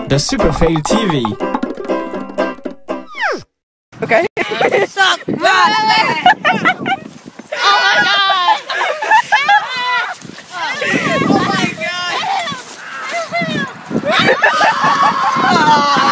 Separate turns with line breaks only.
The Super Fail TV.
Okay.
Suck my leg! Oh my god! Oh my god!